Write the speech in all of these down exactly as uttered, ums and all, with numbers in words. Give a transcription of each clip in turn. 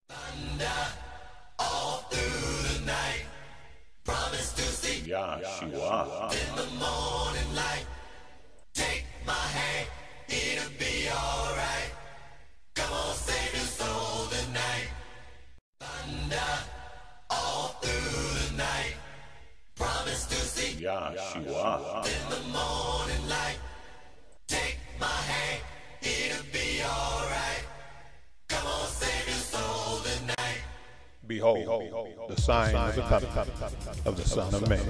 Yahshua. In the morning light, take my hand, it'll be alright. Come on, save your soul tonight. Thunder all through the night. Promise to see Yahshua. In the morning light, take my hand, it'll be alright. Come on, save your soul tonight. Behold, Behold, the sign of the coming of the Son of Man.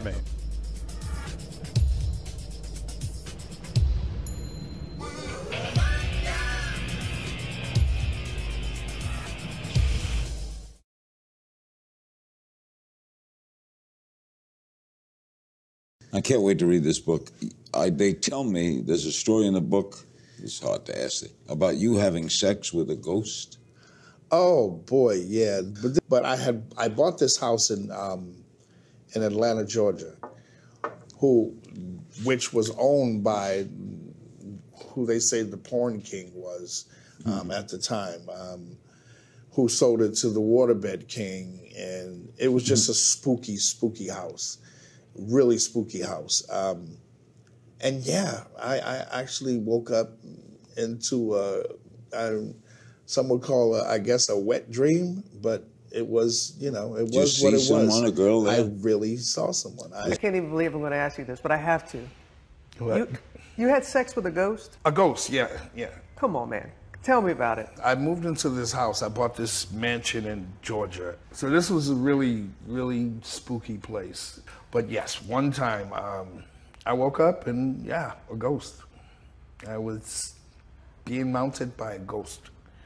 I can't wait to read this book. I, they tell me there's a story in the book, it's hard to ask it, about you having sex with a ghost. Oh boy, yeah. But but I had I bought this house in um, in Atlanta, Georgia, who which was owned by who they say the porn king was um, mm-hmm. at the time, um, who sold it to the waterbed king, and it was just mm-hmm. a spooky, spooky house, really spooky house. Um, and yeah, I, I actually woke up into a. I, Some would call, a, I guess, a wet dream, but it was, you know, it Did was you what it see someone, was. A girl there? I really saw someone. I, I can't even believe I'm going to ask you this, but I have to. What? You, you had sex with a ghost? A ghost, yeah, yeah. Come on, man. Tell me about it. I moved into this house. I bought this mansion in Georgia. So this was a really, really spooky place. But yes, one time um, I woke up and, yeah, a ghost. I was being mounted by a ghost.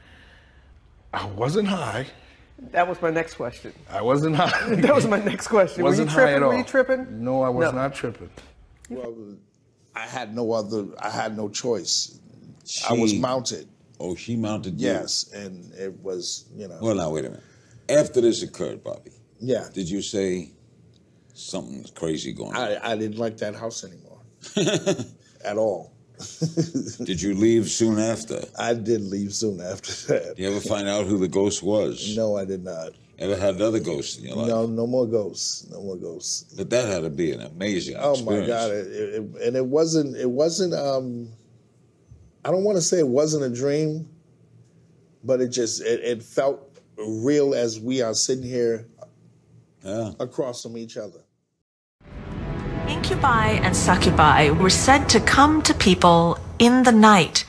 I wasn't high. That was my next question. I wasn't high. That was my next question. Wasn't Were you tripping? high at all. Were you tripping? No, I was No. not tripping. Well, I had no other, I had no choice. She, I was mounted. Oh, she mounted you? Yes, and it was, you know. Well, now, wait a minute. After this occurred, Bobby, yeah. did you say something's crazy going on? I, I didn't like that house anymore. At all. Did you leave soon after? I did leave soon after that. Did you ever find out who the ghost was? No, I did not. Ever had other ghosts in your life? No, no more ghosts. No more ghosts. But that had to be an amazing oh experience. my God! It, it, and it wasn't. It wasn't. Um, I don't want to say it wasn't a dream, but it just it, it felt real as we are sitting here yeah. across from each other. Incubi and succubi were said to come to people in the night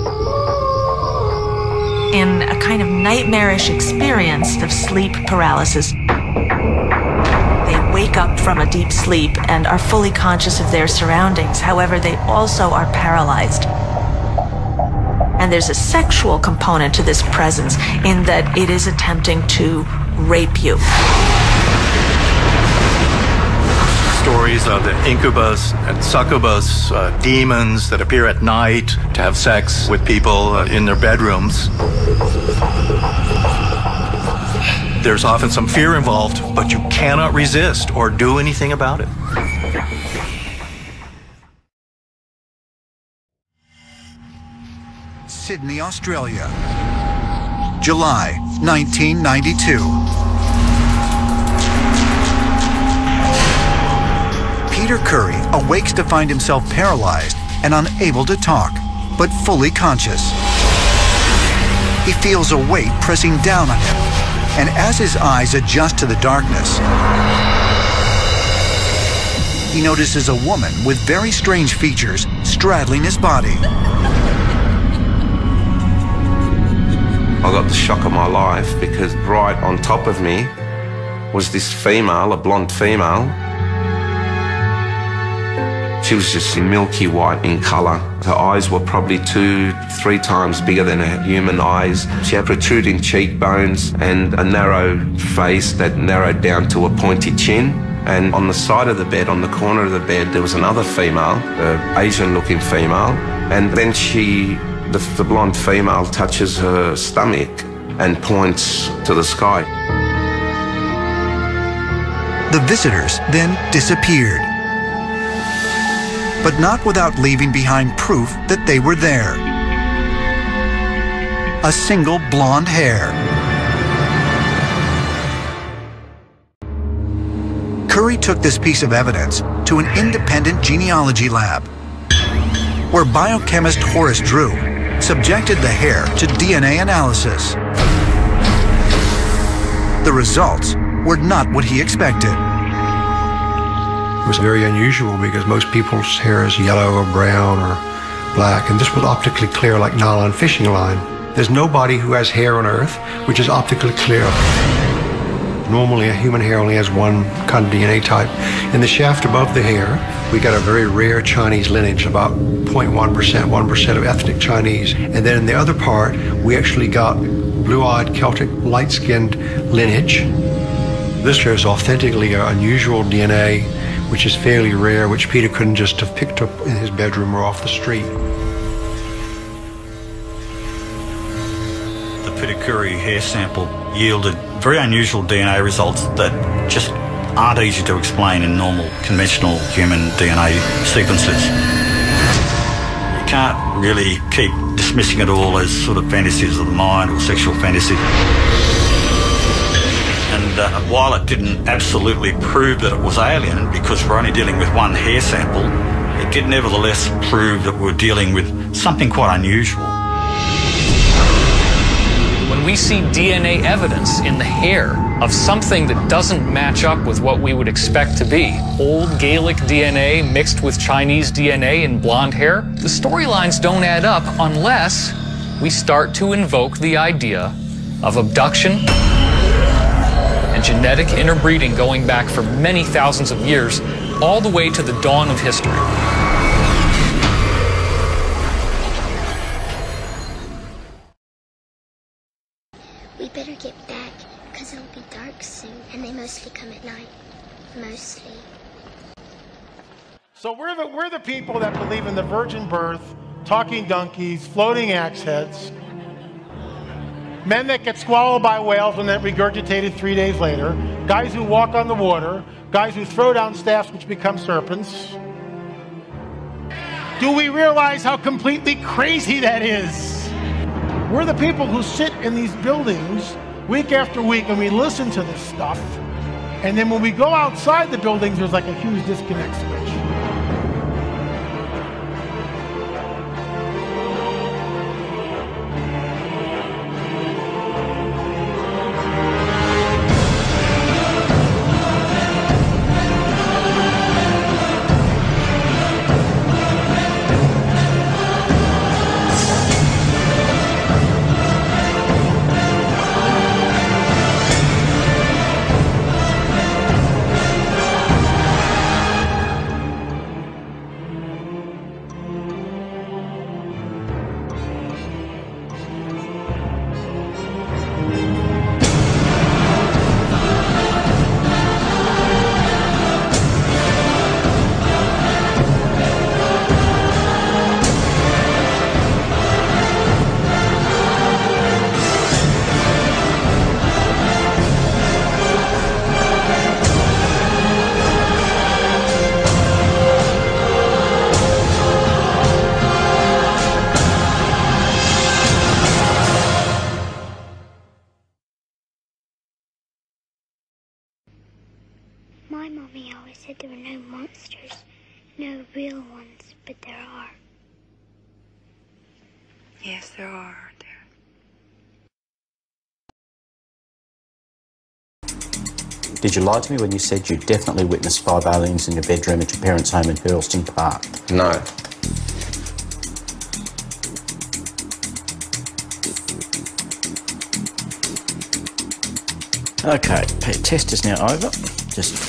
in a kind of nightmarish experience of sleep paralysis. They wake up from a deep sleep and are fully conscious of their surroundings. However, they also are paralyzed. And there's a sexual component to this presence in that it is attempting to rape you. Stories of the incubus and succubus, uh, demons that appear at night to have sex with people uh, in their bedrooms. There's often some fear involved, but you cannot resist or do anything about it. Sydney, Australia, July nineteen ninety-two. Peter Curry awakes to find himself paralyzed and unable to talk, but fully conscious. He feels a weight pressing down on him, and as his eyes adjust to the darkness, he notices a woman with very strange features straddling his body. I got the shock of my life because right on top of me was this female, a blonde female. She was just milky white in colour. Her eyes were probably two, three times bigger than her human eyes. She had protruding cheekbones and a narrow face that narrowed down to a pointy chin. And on the side of the bed, on the corner of the bed, there was another female, an Asian-looking female. And then she, the, the blonde female, touches her stomach and points to the sky. The visitors then disappeared, but not without leaving behind proof that they were there. A single blonde hair. Curry took this piece of evidence to an independent genealogy lab, where biochemist Horace Drew subjected the hair to D N A analysis. The results were not what he expected. It was very unusual because most people's hair is yellow or brown or black, and this was optically clear like nylon fishing line. There's nobody who has hair on Earth which is optically clear. Normally a human hair only has one kind of D N A type. In the shaft above the hair, we got a very rare Chinese lineage, about zero point one percent, one percent of ethnic Chinese. And then in the other part, we actually got blue-eyed Celtic light-skinned lineage. This shows authentically an unusual D N A, which is fairly rare, which Peter couldn't just have picked up in his bedroom or off the street. The Peter Curry hair sample yielded very unusual D N A results that just aren't easy to explain in normal, conventional human D N A sequences. You can't really keep dismissing it all as sort of fantasies of the mind or sexual fantasy. And uh, while it didn't absolutely prove that it was alien, because we're only dealing with one hair sample, it did nevertheless prove that we're dealing with something quite unusual. When we see D N A evidence in the hair of something that doesn't match up with what we would expect to be, old Gaelic D N A mixed with Chinese D N A in blonde hair, the storylines don't add up unless we start to invoke the idea of abduction and genetic interbreeding going back for many thousands of years, all the way to the dawn of history. We better get back, because it'll be dark soon, and they mostly come at night. Mostly. So we're the, we're the people that believe in the virgin birth, talking donkeys, floating axe heads, men that get swallowed by whales and then regurgitated three days later, guys who walk on the water, guys who throw down staffs which become serpents. Do we realize how completely crazy that is? We're the people who sit in these buildings week after week and we listen to this stuff. And then when we go outside the buildings, there's like a huge disconnect switch. My mommy always said there were no monsters, no real ones, but there are. Yes, there are, aren't there? Did you lie to me when you said you definitely witnessed five aliens in your bedroom at your parents' home in Hurlston Park? No. Okay, test is now over. Just...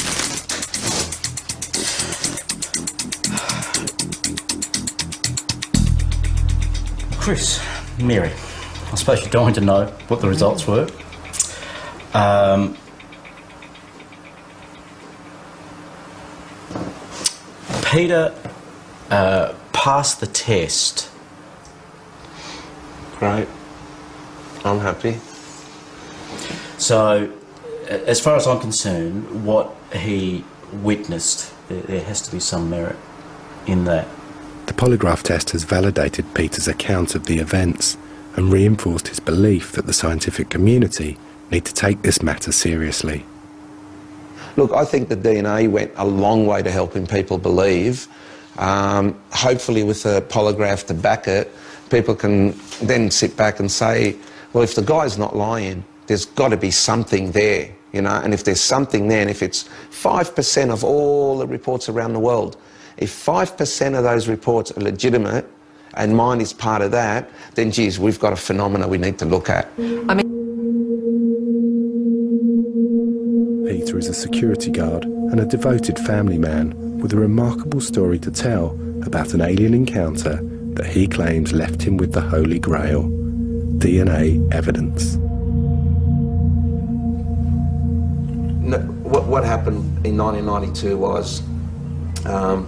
Chris, Mary, I suppose you're dying to know what the results were. Um, Peter uh, passed the test. Great. I'm happy. So, as far as I'm concerned, what he witnessed, there, there has to be some merit in that. The polygraph test has validated Peter's account of the events and reinforced his belief that the scientific community need to take this matter seriously. Look, I think the D N A went a long way to helping people believe. Um, hopefully with a polygraph to back it, people can then sit back and say, well, if the guy's not lying, there's got to be something there, you know, and if there's something there, and if it's five percent of all the reports around the world, if five percent of those reports are legitimate, and mine is part of that, then, geez, we've got a phenomena we need to look at. I mean, Peter is a security guard and a devoted family man with a remarkable story to tell about an alien encounter that he claims left him with the Holy Grail, D N A evidence. No, what, what happened in nineteen ninety-two was um,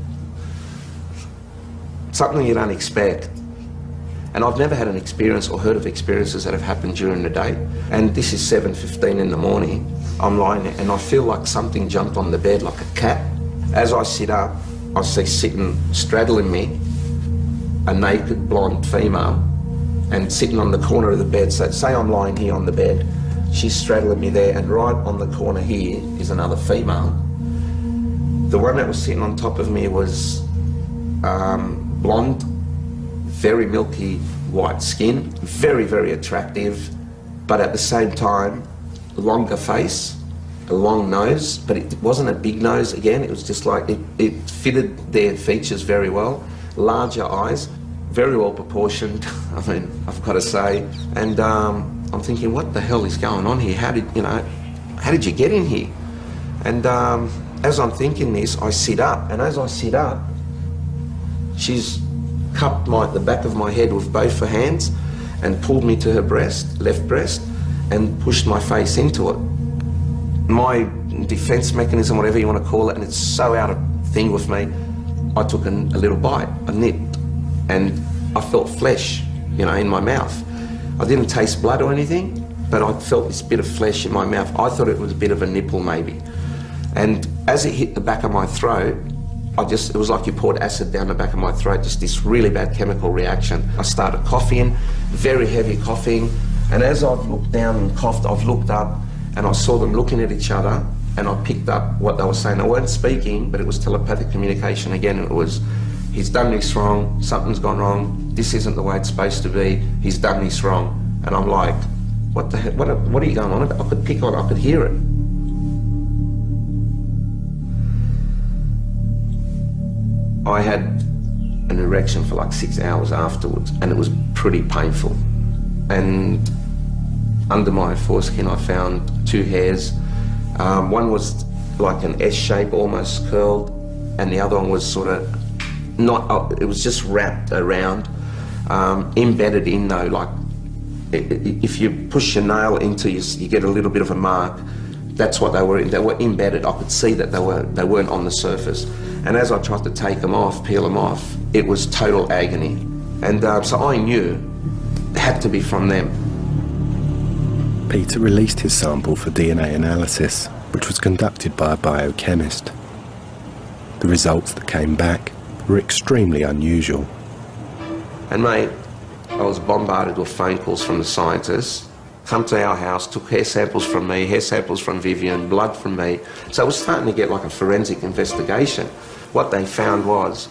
something you don't expect. And I've never had an experience or heard of experiences that have happened during the day. And this is seven fifteen in the morning. I'm lying there and I feel like something jumped on the bed like a cat. As I sit up, I see sitting, straddling me, a naked blonde female, and sitting on the corner of the bed. So say I'm lying here on the bed, she's straddling me there, and right on the corner here is another female. The one that was sitting on top of me was um, blonde, very milky white skin, very, very attractive, but at the same time, longer face, a long nose, but it wasn't a big nose again, it was just like, it, it fitted their features very well, larger eyes, very well proportioned, I mean, I've got to say, and um, I'm thinking, what the hell is going on here? How did, you know, how did you get in here? And um, as I'm thinking this, I sit up, and as I sit up, she's cupped my, the back of my head with both her hands and pulled me to her breast, left breast, and pushed my face into it. My defense mechanism, whatever you want to call it, and it's so out of thing with me, I took a, a little bite, I nipped, and I felt flesh, you know, in my mouth. I didn't taste blood or anything, but I felt this bit of flesh in my mouth. I thought it was a bit of a nipple maybe. And as it hit the back of my throat, I just, it was like you poured acid down the back of my throat, just this really bad chemical reaction. I started coughing, very heavy coughing, and as I've looked down and coughed, I've looked up and I saw them looking at each other, and I picked up what they were saying. They weren't speaking, but it was telepathic communication again. It was, he's done this wrong, something's gone wrong, this isn't the way it's supposed to be, he's done this wrong. And I'm like, what the heck, what, what are you going on about? I could pick on it, I could hear it. I had an erection for like six hours afterwards, and it was pretty painful. And under my foreskin I found two hairs. Um, one was like an S shape, almost curled, and the other one was sort of not up, it was just wrapped around, um, embedded in though, like it, it, if you push your nail into you, you get a little bit of a mark. That's what they were in. They were embedded. I could see that they, were, they weren't on the surface. And as I tried to take them off, peel them off, it was total agony. And uh, so I knew it had to be from them. Peter released his sample for D N A analysis, which was conducted by a biochemist. The results that came back were extremely unusual. And mate, I was bombarded with phone calls from the scientists. Come to our house, took hair samples from me, hair samples from Vivian, blood from me. So it was starting to get like a forensic investigation. What they found was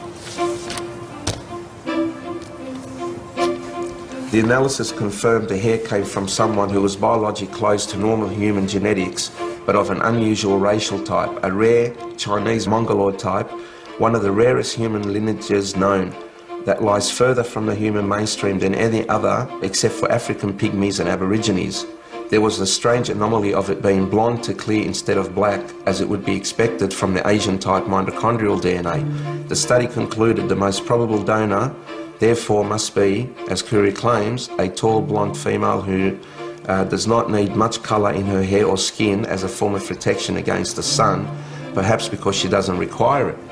the analysis confirmed the hair came from someone who was biologically close to normal human genetics, but of an unusual racial type, a rare Chinese Mongoloid type, one of the rarest human lineages known, that lies further from the human mainstream than any other except for African pygmies and aborigines. There was a strange anomaly of it being blonde to clear instead of black, as it would be expected from the Asian type mitochondrial D N A. The study concluded the most probable donor therefore must be, as Curie claims, a tall blonde female who uh, does not need much colour in her hair or skin as a form of protection against the sun, perhaps because she doesn't require it.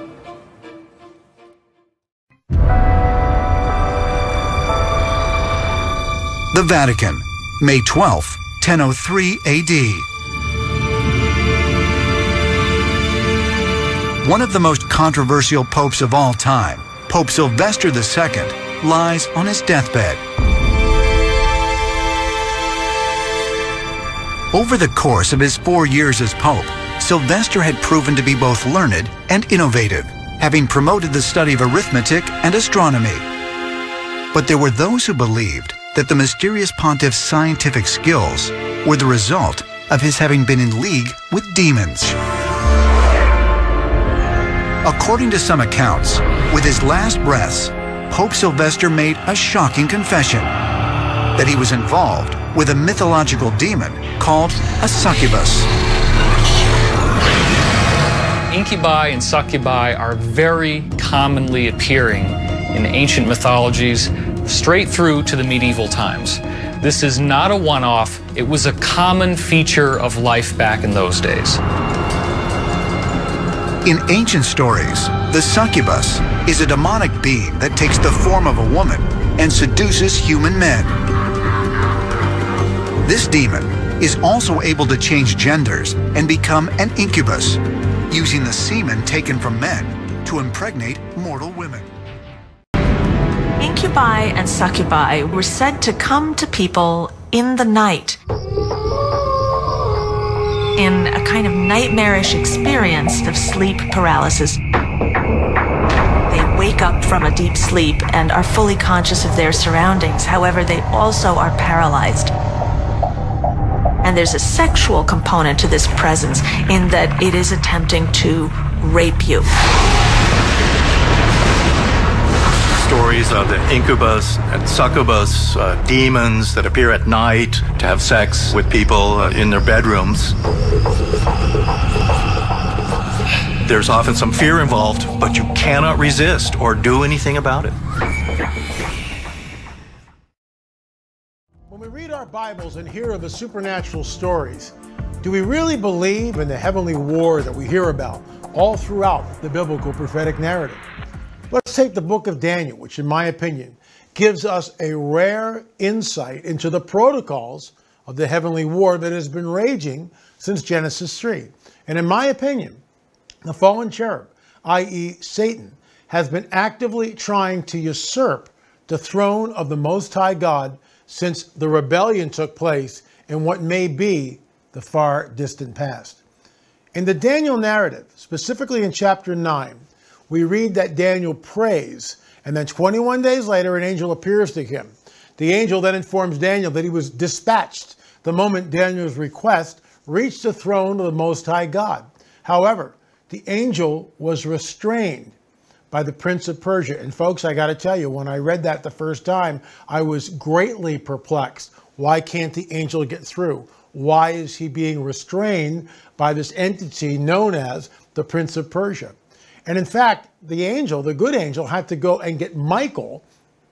The Vatican, May twelfth, ten oh three A D. One of the most controversial popes of all time, Pope Sylvester the Second, lies on his deathbed. Over the course of his four years as Pope, Sylvester had proven to be both learned and innovative, having promoted the study of arithmetic and astronomy. But there were those who believed that the mysterious pontiff's scientific skills were the result of his having been in league with demons. According to some accounts, with his last breaths, Pope Sylvester made a shocking confession that he was involved with a mythological demon called a succubus. Incubi and succubi are very commonly appearing in ancient mythologies straight through to the medieval times. This is not a one-off. It was a common feature of life back in those days. In ancient stories, the succubus is a demonic being that takes the form of a woman and seduces human men. This demon is also able to change genders and become an incubus, using the semen taken from men to impregnate mortal women. Incubi and succubi were said to come to people in the night, in a kind of nightmarish experience of sleep paralysis. They wake up from a deep sleep and are fully conscious of their surroundings. However, they also are paralyzed. And there's a sexual component to this presence in that it is attempting to rape you. Stories of the incubus and succubus, uh, demons that appear at night to have sex with people uh, in their bedrooms. There's often some fear involved, but you cannot resist or do anything about it. When we read our Bibles and hear of the supernatural stories, do we really believe in the heavenly war that we hear about all throughout the biblical prophetic narrative? Let's take the book of Daniel, which in my opinion gives us a rare insight into the protocols of the heavenly war that has been raging since Genesis three. And in my opinion, the fallen cherub, that is. Satan, has been actively trying to usurp the throne of the Most High God since the rebellion took place in what may be the far distant past. In the Daniel narrative, specifically in chapter nine, we read that Daniel prays, and then twenty-one days later, an angel appears to him. The angel then informs Daniel that he was dispatched the moment Daniel's request reached the throne of the Most High God. However, the angel was restrained by the Prince of Persia. And folks, I got to tell you, when I read that the first time, I was greatly perplexed. Why can't the angel get through? Why is he being restrained by this entity known as the Prince of Persia? And in fact, the angel, the good angel, had to go and get Michael,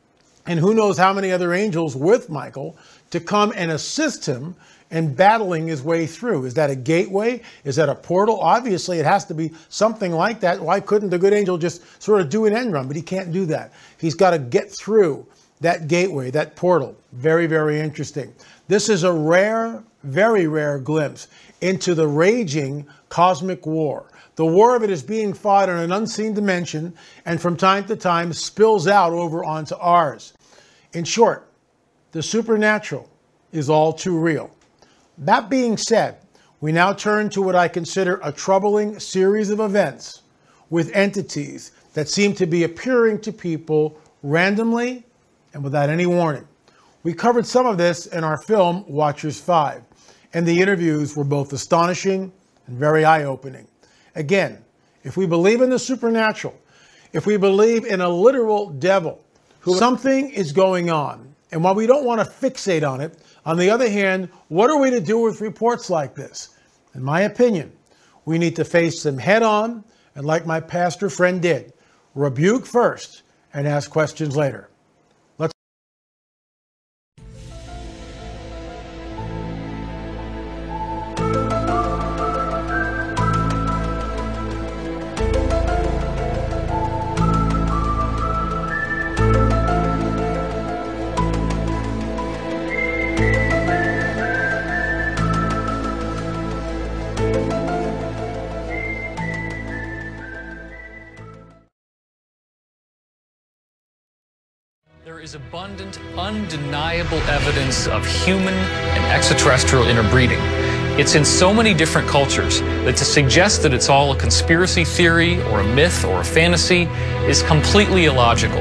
and who knows how many other angels with Michael, to come and assist him in battling his way through. Is that a gateway? Is that a portal? Obviously, it has to be something like that. Why couldn't the good angel just sort of do an end run? But he can't do that. He's got to get through that gateway, that portal. Very, very interesting. This is a rare, very rare glimpse into the raging cosmic war. The war of it is being fought in an unseen dimension and from time to time spills out over onto ours. In short, the supernatural is all too real. That being said, we now turn to what I consider a troubling series of events with entities that seem to be appearing to people randomly and without any warning. We covered some of this in our film, Watchers five, and the interviews were both astonishing and very eye-opening. Again, if we believe in the supernatural, if we believe in a literal devil, something is going on. And while we don't want to fixate on it, on the other hand, what are we to do with reports like this? In my opinion, we need to face them head on, and like my pastor friend did, rebuke first and ask questions later. Let's There is abundant, undeniable evidence of human and extraterrestrial interbreeding. It's in so many different cultures that to suggest that it's all a conspiracy theory or a myth or a fantasy is completely illogical.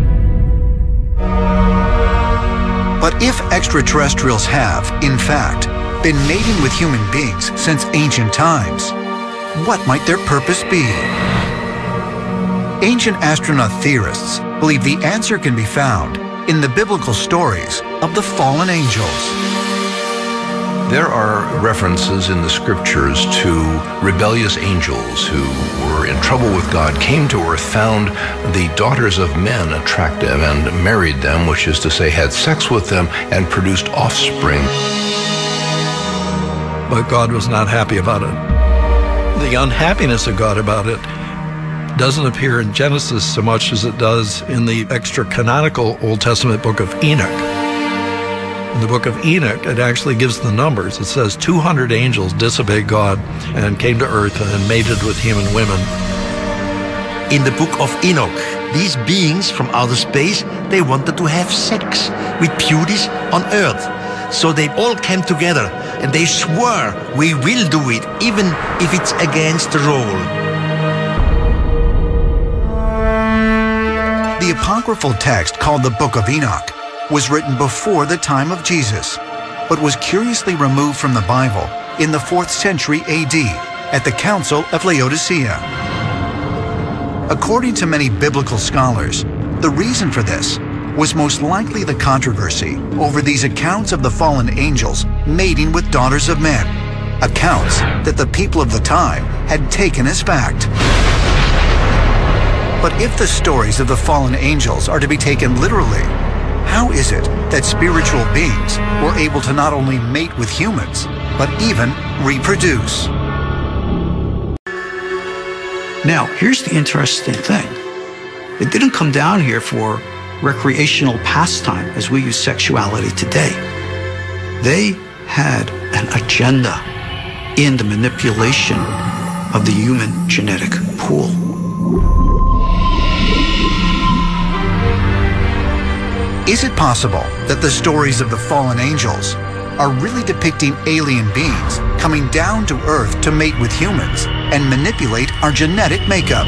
But if extraterrestrials have, in fact, been mating with human beings since ancient times, what might their purpose be? Ancient astronaut theorists believe the answer can be found in the biblical stories of the fallen angels. There are references in the scriptures to rebellious angels who were in trouble with God, came to earth, found the daughters of men attractive and married them, which is to say had sex with them and produced offspring. But God was not happy about it. The unhappiness of God about it doesn't appear in Genesis so much as it does in the extra-canonical Old Testament book of Enoch. In the book of Enoch, it actually gives the numbers. It says two hundred angels disobeyed God and came to earth and mated with human women. In the book of Enoch, these beings from outer space, they wanted to have sex with beauties on earth. So they all came together and they swore, we will do it, even if it's against the rule. The apocryphal text called the Book of Enoch was written before the time of Jesus, but was curiously removed from the Bible in the fourth century A D at the Council of Laodicea. According to many biblical scholars, the reason for this was most likely the controversy over these accounts of the fallen angels mating with daughters of men, accounts that the people of the time had taken as fact. But if the stories of the fallen angels are to be taken literally, how is it that spiritual beings were able to not only mate with humans, but even reproduce? Now, here's the interesting thing. They didn't come down here for recreational pastime as we use sexuality today. They had an agenda in the manipulation of the human genetic pool. Is it possible that the stories of the fallen angels are really depicting alien beings coming down to Earth to mate with humans and manipulate our genetic makeup?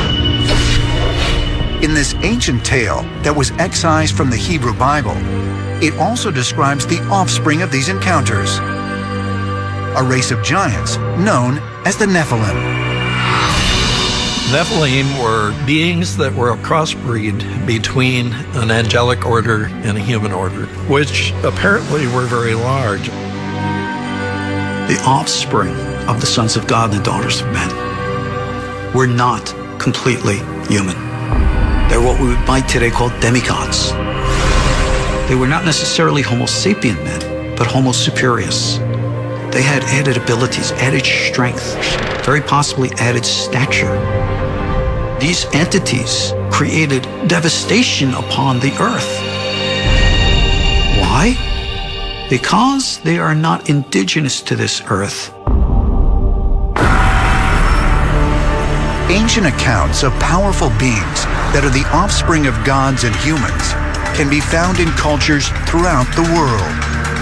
In this ancient tale that was excised from the Hebrew Bible, it also describes the offspring of these encounters, a race of giants known as the Nephilim. Nephilim were beings that were a crossbreed between an angelic order and a human order, which apparently were very large. The offspring of the sons of God and the daughters of men were not completely human. They're what we might today call demigods. They were not necessarily Homo sapien men, but Homo superius. They had added abilities, added strength, very possibly added stature. These entities created devastation upon the earth. Why? Because they are not indigenous to this earth. Ancient accounts of powerful beings that are the offspring of gods and humans can be found in cultures throughout the world.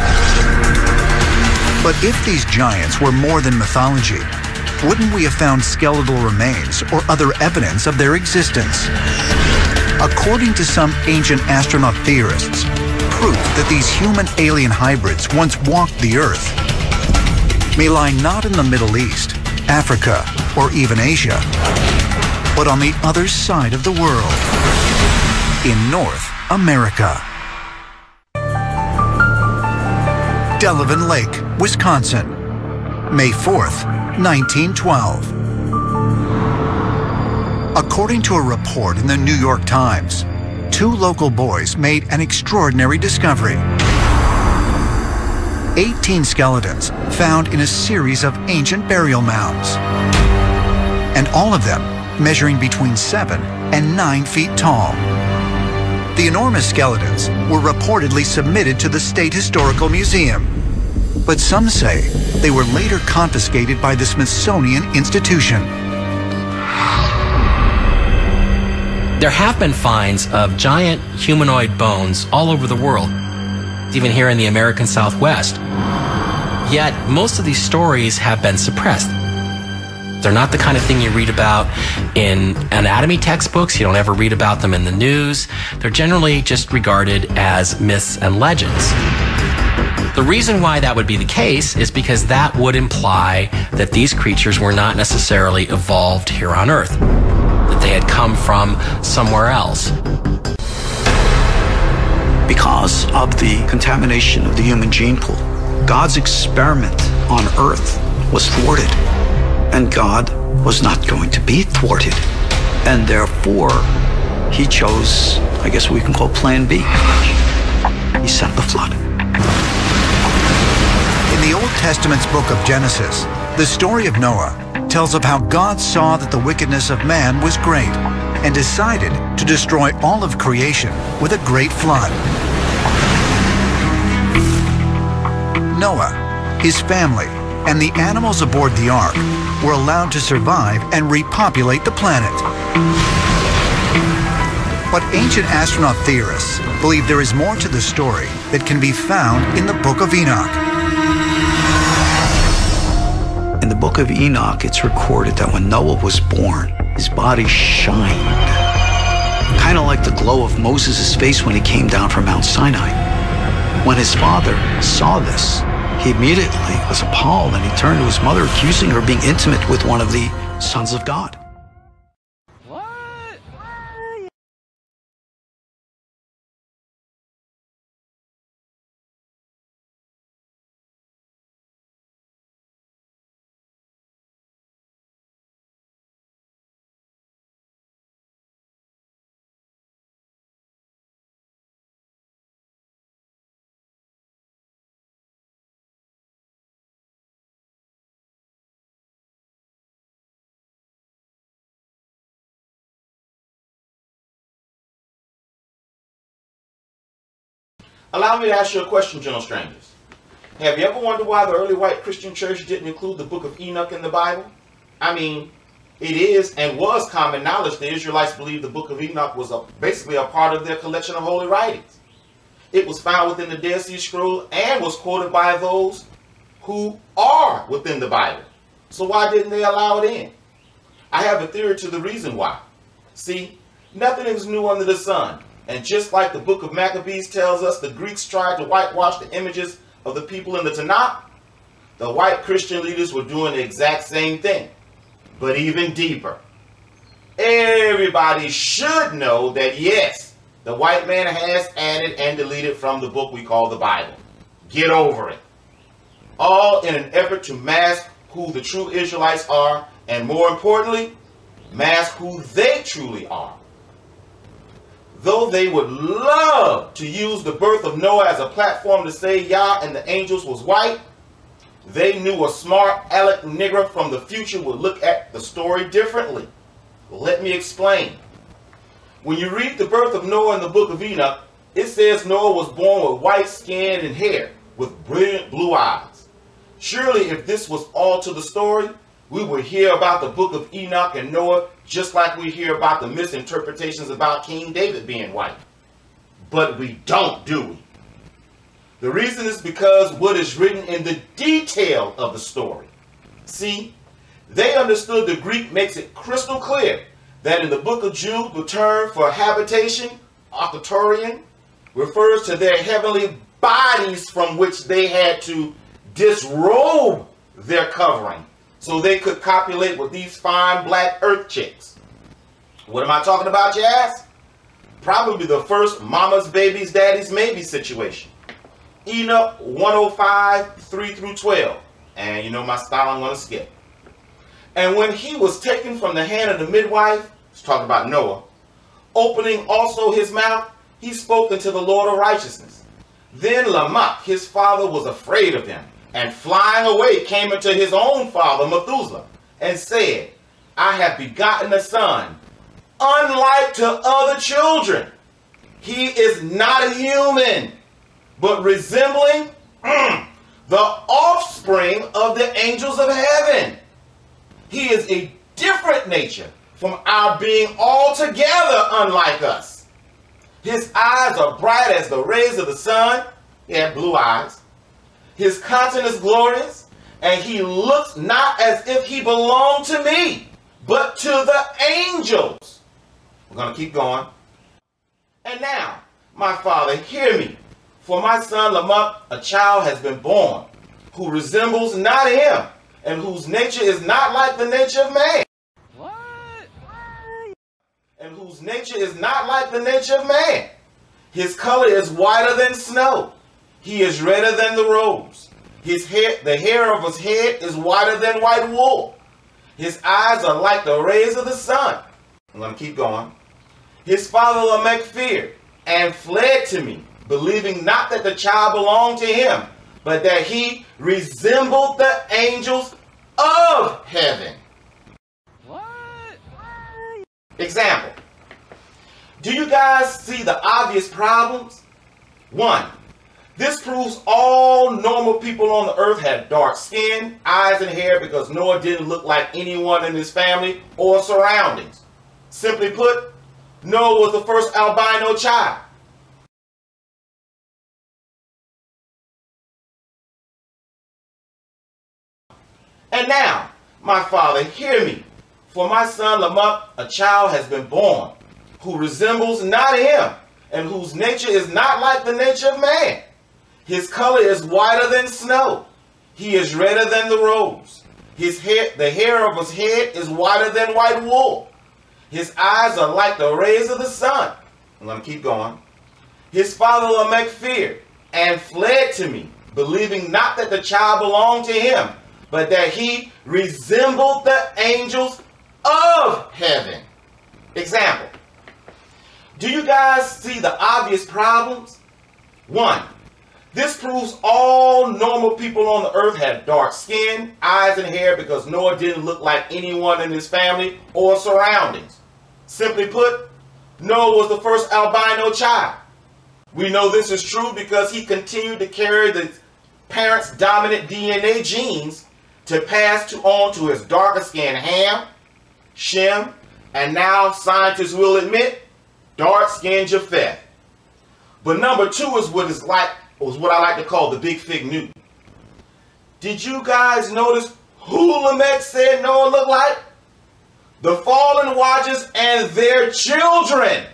But if these giants were more than mythology, wouldn't we have found skeletal remains or other evidence of their existence? According to some ancient astronaut theorists, proof that these human-alien hybrids once walked the Earth may lie not in the Middle East, Africa, or even Asia, but on the other side of the world, in North America. Delavan Lake, Wisconsin, May fourth, nineteen twelve. According to a report in the New York Times, two local boys made an extraordinary discovery. eighteen skeletons found in a series of ancient burial mounds, and all of them measuring between seven and nine feet tall. The enormous skeletons were reportedly submitted to the State Historical Museum, but some say they were later confiscated by the Smithsonian Institution. There have been finds of giant humanoid bones all over the world, even here in the American Southwest. Yet, most of these stories have been suppressed. They're not the kind of thing you read about in anatomy textbooks. You don't ever read about them in the news. They're generally just regarded as myths and legends. The reason why that would be the case is because that would imply that these creatures were not necessarily evolved here on Earth, that they had come from somewhere else. Because of the contamination of the human gene pool, God's experiment on Earth was thwarted. And God was not going to be thwarted. And therefore, he chose, I guess we can call Plan B. He sent the flood. In the Old Testament's book of Genesis, the story of Noah tells of how God saw that the wickedness of man was great and decided to destroy all of creation with a great flood. Noah, his family, and the animals aboard the ark were allowed to survive and repopulate the planet. But ancient astronaut theorists believe there is more to the story that can be found in the Book of Enoch. In the Book of Enoch, it's recorded that when Noah was born, his body shined, kind of like the glow of Moses' face when he came down from Mount Sinai. When his father saw this, he immediately was appalled, and he turned to his mother, accusing her of being intimate with one of the sons of God. Allow me to ask you a question, gentle strangers. Have you ever wondered why the early white Christian church didn't include the Book of Enoch in the Bible? I mean, it is and was common knowledge the Israelites believed the Book of Enoch was a, basically a part of their collection of holy writings. It was found within the Dead Sea Scrolls and was quoted by those who are within the Bible. So why didn't they allow it in? I have a theory to the reason why. See, nothing is new under the sun. And just like the book of Maccabees tells us the Greeks tried to whitewash the images of the people in the Tanakh, the white Christian leaders were doing the exact same thing, but even deeper. Everybody should know that yes, the white man has added and deleted from the book we call the Bible. Get over it. All in an effort to mask who the true Israelites are, and more importantly, mask who they truly are. Though they would love to use the birth of Noah as a platform to say Yah and the angels was white, they knew a smart aleck nigger from the future would look at the story differently. Let me explain. When you read the birth of Noah in the book of Enoch, it says Noah was born with white skin and hair, with brilliant blue eyes. Surely if this was all to the story, we would hear about the book of Enoch and Noah just like we hear about the misinterpretations about King David being white. But we don't, do we? The reason is because what is written in the detail of the story. See, they understood the Greek makes it crystal clear that in the book of Jude, the term for habitation, auditorium, refers to their heavenly bodies from which they had to disrobe their covering so they could copulate with these fine black earth chicks. What am I talking about, you ask? Probably the first mama's baby's daddy's maybe situation. Enoch one oh five, three through twelve. And you know my style, I'm going to skip. And when he was taken from the hand of the midwife, it's talking about Noah, opening also his mouth, he spoke unto the Lord of righteousness. Then Lamech, his father, was afraid of him, and flying away came unto his own father Methuselah, and said, I have begotten a son, unlike to other children. He is not a human, but resembling mm, the offspring of the angels of heaven. He is a different nature from our being altogether unlike us. His eyes are bright as the rays of the sun. He had blue eyes. His countenance glorious, and he looks not as if he belonged to me, but to the angels. We're going to keep going. And now, my father, hear me. For my son Lamech, a child has been born, who resembles not him, and whose nature is not like the nature of man. What? And whose nature is not like the nature of man. His color is whiter than snow. He is redder than the rose. His hair, the hair of his head is whiter than white wool. His eyes are like the rays of the sun. I'm going to keep going. His father Lamech feared and fled to me, believing not that the child belonged to him, but that he resembled the angels of heaven. What? Example. Do you guys see the obvious problems? One, this proves all normal people on the earth had dark skin, eyes, and hair because Noah didn't look like anyone in his family or surroundings. Simply put, Noah was the first albino child. And now, my father, hear me. For my son Lamech, a child has been born, who resembles not him, and whose nature is not like the nature of man. His color is whiter than snow. He is redder than the rose. His hair, the hair of his head is whiter than white wool. His eyes are like the rays of the sun. I'm going to keep going. His father Lamech feared and fled to me, believing not that the child belonged to him, but that he resembled the angels of heaven. Example. Do you guys see the obvious problems? One, this proves all normal people on the earth had dark skin, eyes, and hair because Noah didn't look like anyone in his family or surroundings. Simply put, Noah was the first albino child. We know this is true because he continued to carry the parents' dominant D N A genes to pass to, on to his darker skinned Ham, Shem, and now scientists will admit, dark-skinned Japheth. But number two is what is like, was what I like to call the big fig Newton. Did you guys notice who Lamech said Noah looked like? The fallen watchers and their children.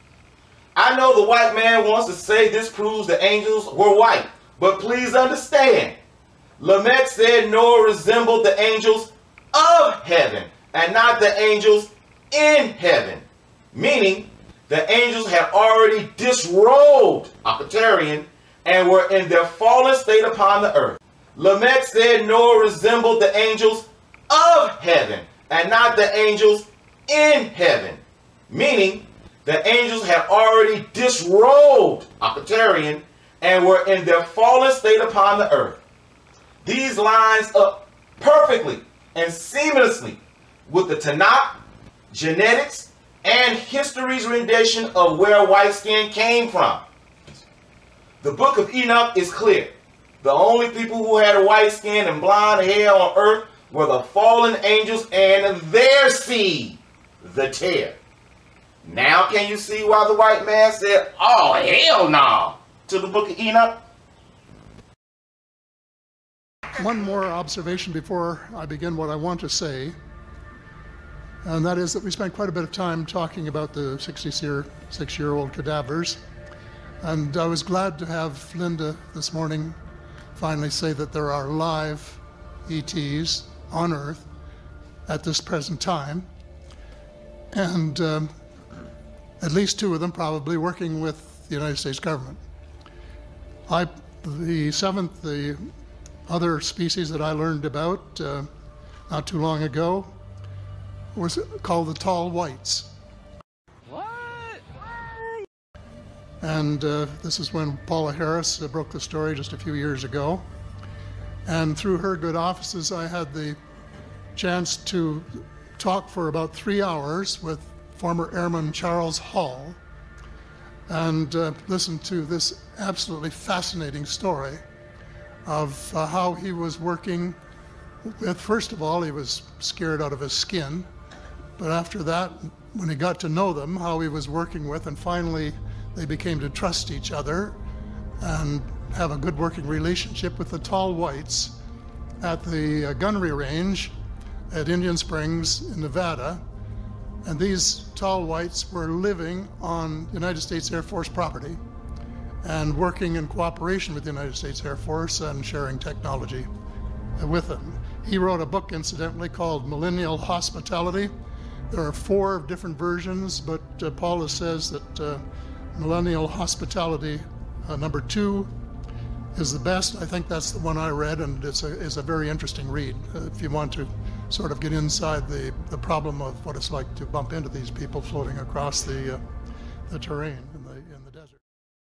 I know the white man wants to say this proves the angels were white, but please understand, Lamech said Noah resembled the angels of heaven and not the angels in heaven, meaning the angels had already disrobed Octarian and were in their fallen state upon the earth. Lamech said Noah resembled the angels of heaven and not the angels in heaven, meaning the angels had already disrobed Octarian and were in their fallen state upon the earth. These lines up perfectly and seamlessly with the Tanakh, genetics, and history's rendition of where white skin came from. The book of Enoch is clear. The only people who had a white skin and blonde hair on earth were the fallen angels and their seed, the Tear. Now can you see why the white man said, oh, hell no, to the book of Enoch? One more observation before I begin what I want to say, and that is that we spent quite a bit of time talking about the sixty-six-year-old cadavers, and I was glad to have Linda this morning finally say that there are live E Ts on Earth at this present time, and um, at least two of them probably working with the United States government. I, the seventh, the other species that I learned about uh, not too long ago was called the tall whites. What? And uh, this is when Paula Harris uh, broke the story just a few years ago. And through her good offices, I had the chance to talk for about three hours with former Airman Charles Hall and uh, listen to this absolutely fascinating story of uh, how he was working with, first of all, he was scared out of his skin, but after that, when he got to know them, how he was working with, and finally they became to trust each other, and have a good working relationship with the tall whites at the uh, gunnery range at Indian Springs in Nevada. And these tall whites were living on United States Air Force property and working in cooperation with the United States Air Force and sharing technology with them. He wrote a book, incidentally, called Millennial Hospitality. There are four different versions, but uh, Paula says that uh, Millennial Hospitality uh, number two is the best. I think that's the one I read, and it's a, it's a very interesting read uh, if you want to sort of get inside the, the problem of what it's like to bump into these people floating across the, uh, the terrain in the, in the desert.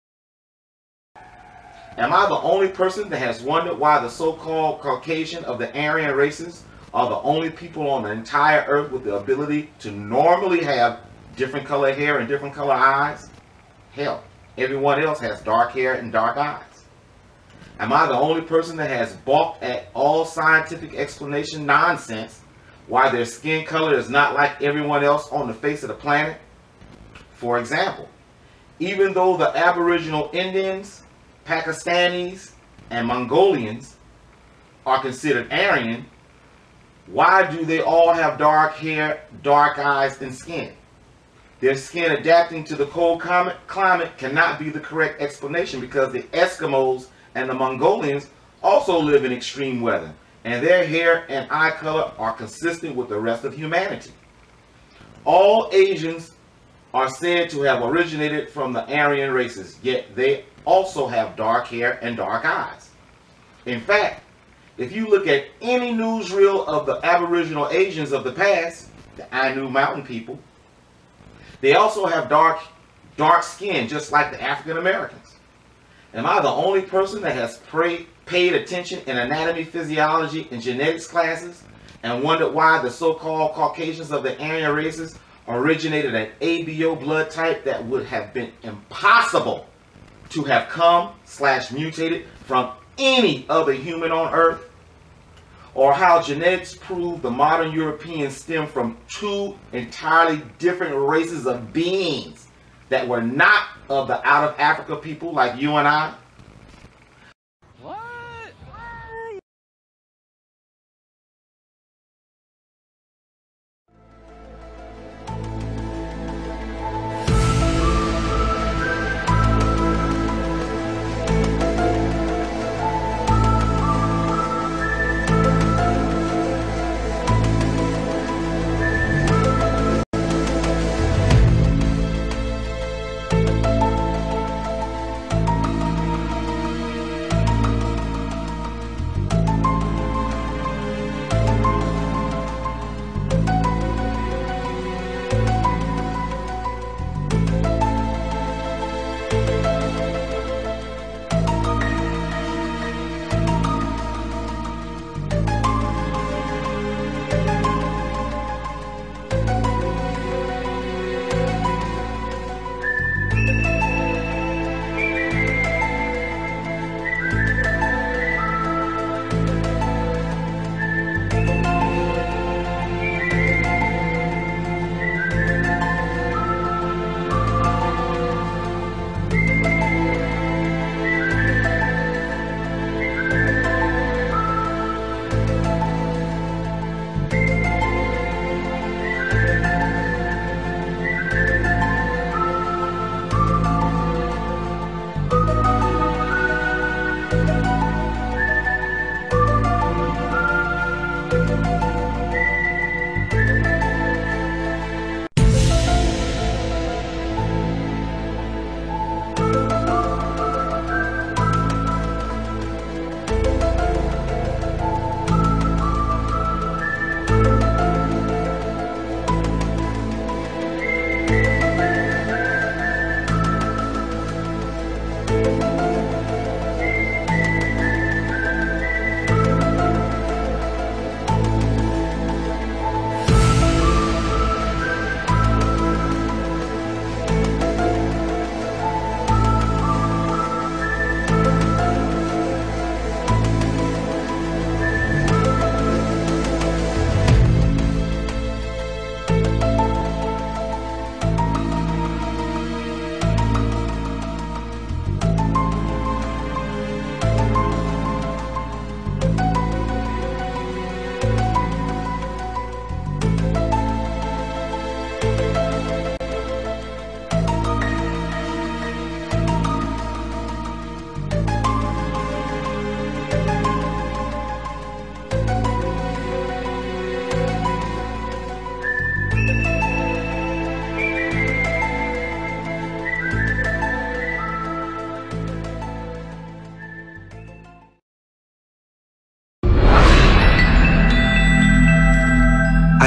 Am I the only person that has wondered why the so-called Caucasian of the Aryan races are the only people on the entire earth with the ability to normally have different color hair and different color eyes? Hell, everyone else has dark hair and dark eyes. Am I the only person that has balked at all scientific explanation nonsense why their skin color is not like everyone else on the face of the planet? For example, even though the Aboriginal Indians, Pakistanis, and Mongolians are considered Aryan, why do they all have dark hair, dark eyes, and skin? Their skin adapting to the cold climate cannot be the correct explanation, because the Eskimos and the Mongolians also live in extreme weather, and their hair and eye color are consistent with the rest of humanity. All Asians are said to have originated from the Aryan races, yet they also have dark hair and dark eyes. In fact, if you look at any newsreel of the Aboriginal Asians of the past, the Ainu Mountain people, they also have dark, dark skin, just like the African Americans. Am I the only person that has pray, paid attention in anatomy, physiology, and genetics classes and wondered why the so-called Caucasians of the Aryan races originated an A B O blood type that would have been impossible to have come slash mutated from any other human on Earth? Or how genetics prove the modern Europeans stem from two entirely different races of beings that were not of the out of Africa people like you and I?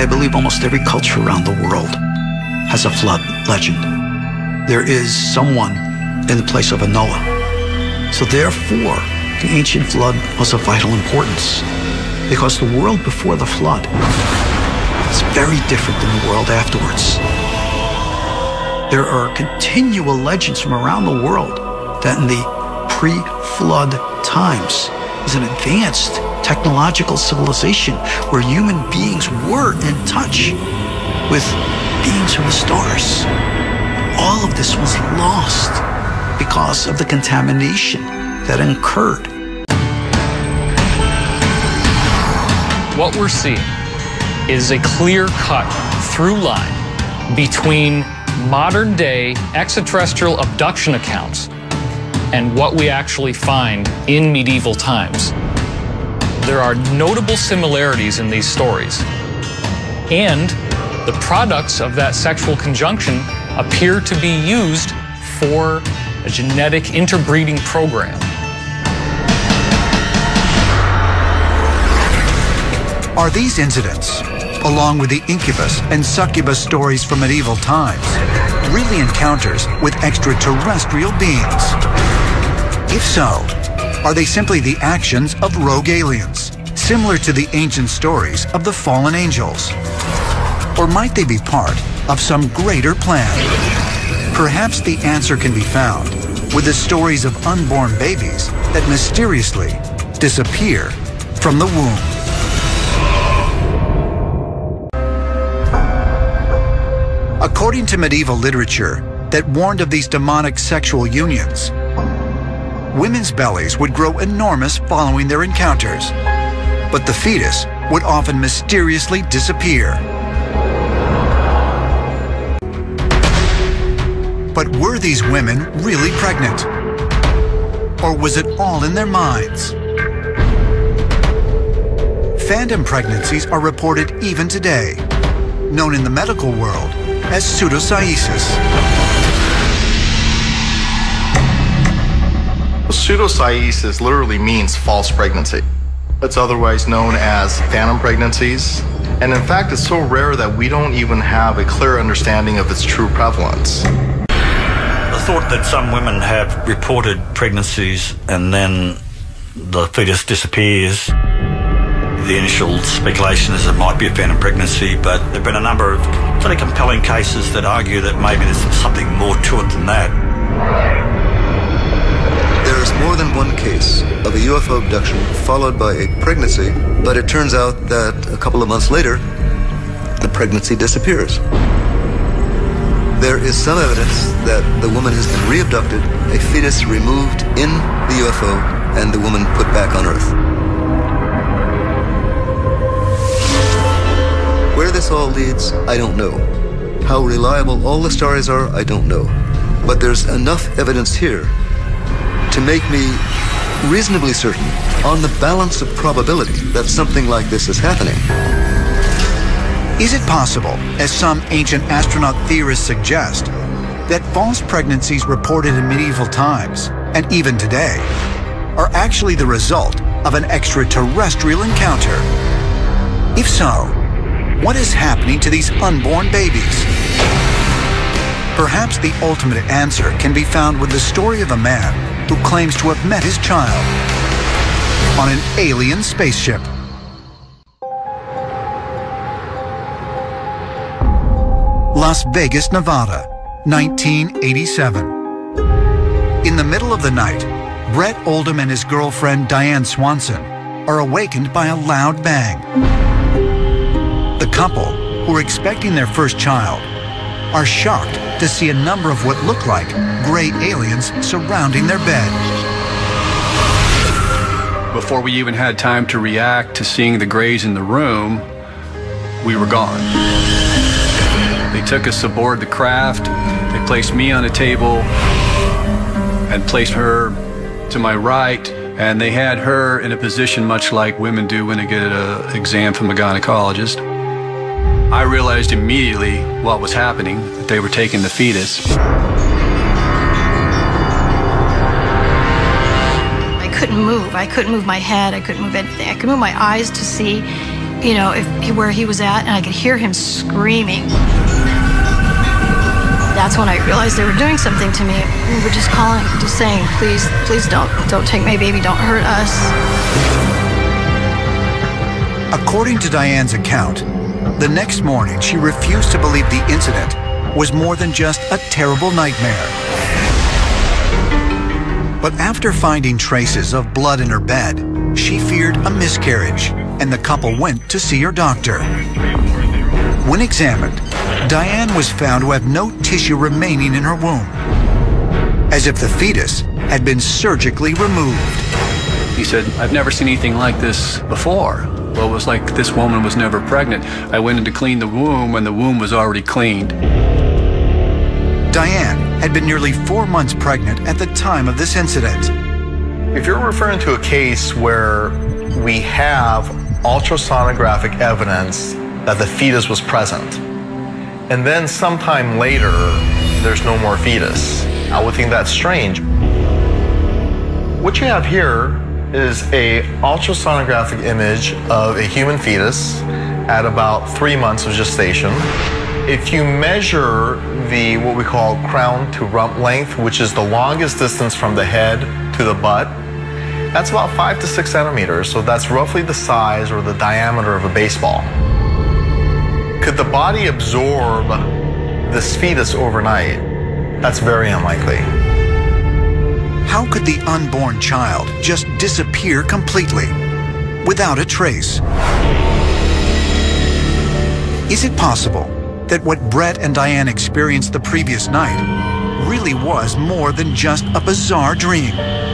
I believe almost every culture around the world has a flood legend. There is someone in the place of a Noah. So therefore, the ancient flood was of vital importance, because the world before the flood is very different than the world afterwards. There are continual legends from around the world that in the pre-flood times is an advanced technological civilization where human beings were in touch with beings from the stars. All of this was lost because of the contamination that occurred. What we're seeing is a clear-cut through line between modern-day extraterrestrial abduction accounts and what we actually find in medieval times. There are notable similarities in these stories, and the products of that sexual conjunction appear to be used for a genetic interbreeding program. Are these incidents, along with the incubus and succubus stories from medieval times, really encounters with extraterrestrial beings? If so, are they simply the actions of rogue aliens, similar to the ancient stories of the fallen angels? Or might they be part of some greater plan? Perhaps the answer can be found with the stories of unborn babies that mysteriously disappear from the womb. According to medieval literature that warned of these demonic sexual unions, women's bellies would grow enormous following their encounters, but the fetus would often mysteriously disappear. But were these women really pregnant? Or was it all in their minds? Phantom pregnancies are reported even today, known in the medical world as pseudocyesis. Pseudocyesis literally means false pregnancy. It's otherwise known as phantom pregnancies. And in fact, it's so rare that we don't even have a clear understanding of its true prevalence. The thought that some women have reported pregnancies and then the fetus disappears, the initial speculation is it might be a phantom pregnancy, but there have been a number of pretty compelling cases that argue that maybe there's something more to it than that. There is more than one case of a U F O abduction followed by a pregnancy, but it turns out that a couple of months later, the pregnancy disappears. There is some evidence that the woman has been re-abducted, a fetus removed in the U F O, and the woman put back on Earth. Where this all leads, I don't know. How reliable all the stories are, I don't know. But there's enough evidence here to make me reasonably certain, on the balance of probability, that something like this is happening. Is it possible, as some ancient astronaut theorists suggest, that false pregnancies reported in medieval times, and even today, are actually the result of an extraterrestrial encounter? If so, what is happening to these unborn babies? Perhaps the ultimate answer can be found with the story of a man who claims to have met his child on an alien spaceship. Las Vegas, Nevada, nineteen eighty-seven. In the middle of the night, Brett Oldham and his girlfriend Diane Swanson are awakened by a loud bang. The couple, who are expecting their first child, are shocked to see a number of what look like gray aliens surrounding their bed. Before we even had time to react to seeing the grays in the room, we were gone. They took us aboard the craft, they placed me on a table and placed her to my right, and they had her in a position much like women do when they get an exam from a gynecologist. I realized immediately what was happening, that they were taking the fetus. I couldn't move. I couldn't move my head. I couldn't move anything. I could move my eyes to see you know, if he, where he was at, and I could hear him screaming. That's when I realized they were doing something to me. We were just calling, just saying, please, please don't, don't take my baby, don't hurt us. According to Diane's account, the next morning she refused to believe the incident was more than just a terrible nightmare. But after finding traces of blood in her bed, she feared a miscarriage, and the couple went to see her doctor. When examined, Diane was found to have no tissue remaining in her womb, as if the fetus had been surgically removed. He said, I've never seen anything like this before. Well, it was like this woman was never pregnant. I went in to clean the womb, and the womb was already cleaned. Diane had been nearly four months pregnant at the time of this incident. If you're referring to a case where we have ultrasonographic evidence that the fetus was present, and then sometime later, there's no more fetus, I would think that's strange. What you have here is a ultrasonographic image of a human fetus at about three months of gestation. If you measure the, what we call crown to rump length, which is the longest distance from the head to the butt, that's about five to six centimeters. So that's roughly the size or the diameter of a baseball. Could the body absorb this fetus overnight? That's very unlikely. How could the unborn child just disappear completely, without a trace? Is it possible that what Brett and Diane experienced the previous night really was more than just a bizarre dream?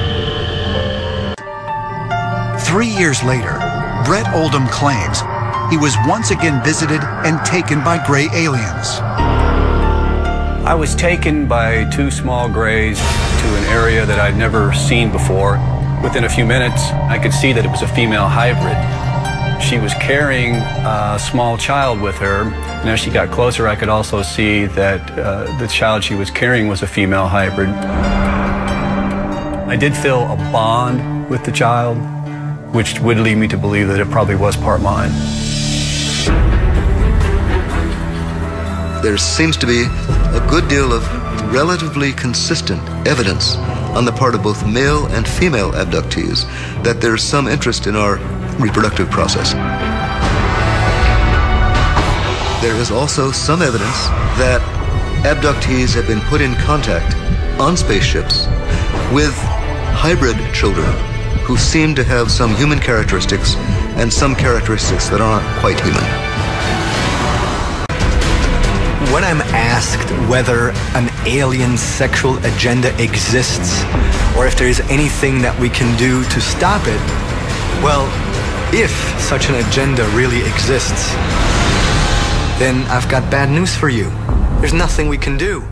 Three years later, Brett Oldham claims he was once again visited and taken by gray aliens. I was taken by two small grays to an area that I'd never seen before. Within a few minutes, I could see that it was a female hybrid. She was carrying a small child with her, and as she got closer, I could also see that uh, the child she was carrying was a female hybrid. I did feel a bond with the child, which would lead me to believe that it probably was part mine. There seems to be a good deal of relatively consistent evidence on the part of both male and female abductees that there's some interest in our reproductive process. There is also some evidence that abductees have been put in contact on spaceships with hybrid children who seem to have some human characteristics and some characteristics that aren't quite human. When I'm asked whether an alien sexual agenda exists, or if there is anything that we can do to stop it, well, if such an agenda really exists, then I've got bad news for you. There's nothing we can do.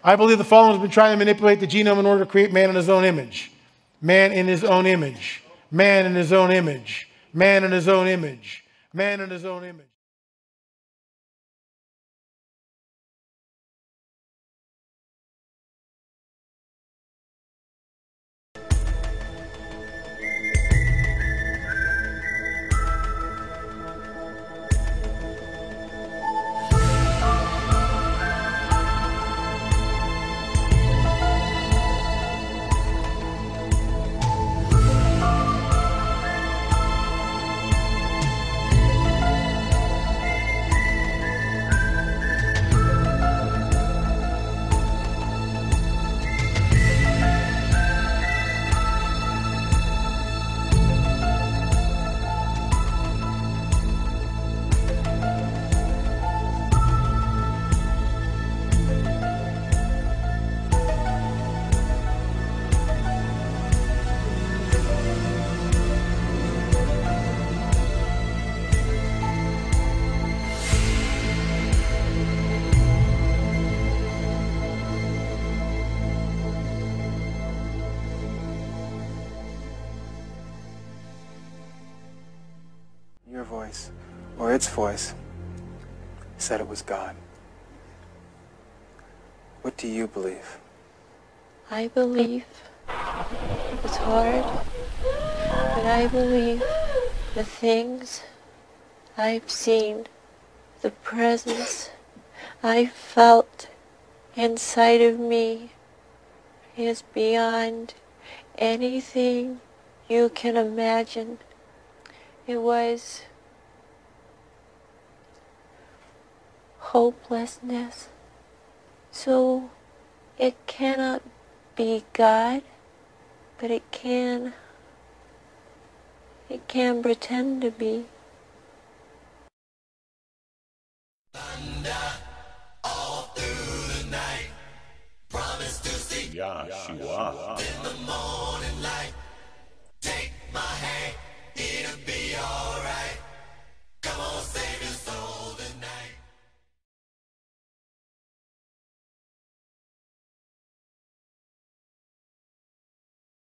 I believe the fallen has been trying to manipulate the genome in order to create man in his own image. Man in his own image. Man in his own image. Man in his own image. Man in his own image. Your voice, or its voice, said it was God. What do you believe? I believe it's hard, but I believe the things I've seen, the presence I felt inside of me is beyond anything you can imagine. It was hopelessness. So it cannot be God, but it can, it can pretend to be. Yahshua. In the morning.